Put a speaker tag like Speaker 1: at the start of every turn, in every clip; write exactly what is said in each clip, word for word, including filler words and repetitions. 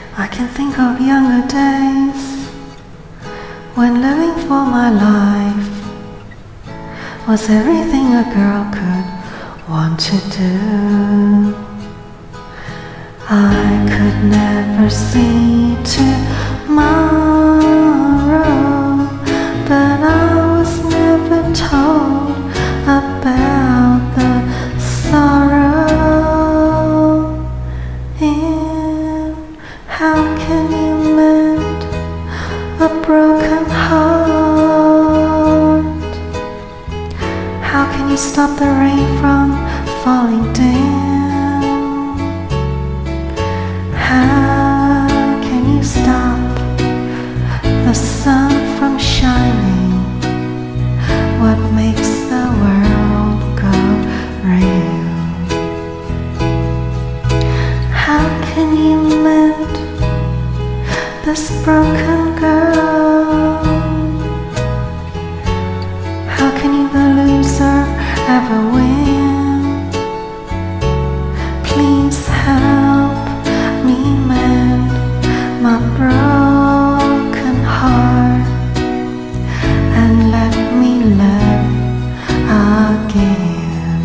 Speaker 1: I can think of younger days when living for my life was everything a girl could want to do. I could never see tomorrow, but I was never told about the sorrow. And how can you mend a broken heart? How can you stop the rain from falling down? How can you stop the sun from shining? What makes the world go round? How can you mend this broken girl? How can you, the loser, ever win? Please help me mend my broken heart and let me live again.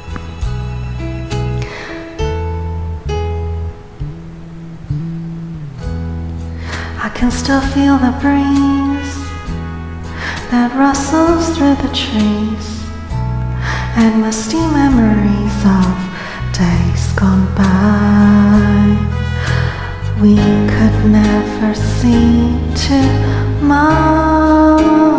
Speaker 1: I can still feel the breeze that rustles through the trees, and musty memories of days gone by. We could never see tomorrow,